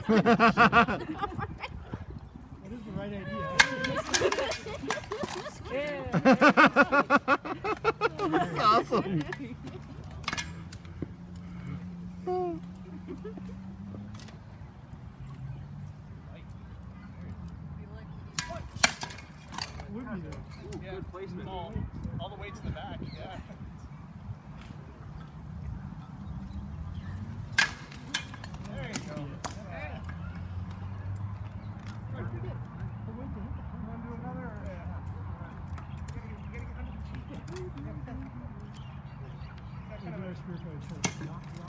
That is the right idea. That's awesome. Would be there. Yeah, good placement. All the way to the back, yeah. There you go. Yeah. Want to do another? Or, you gotta get under the cheek. That's kind of a spiritual choice.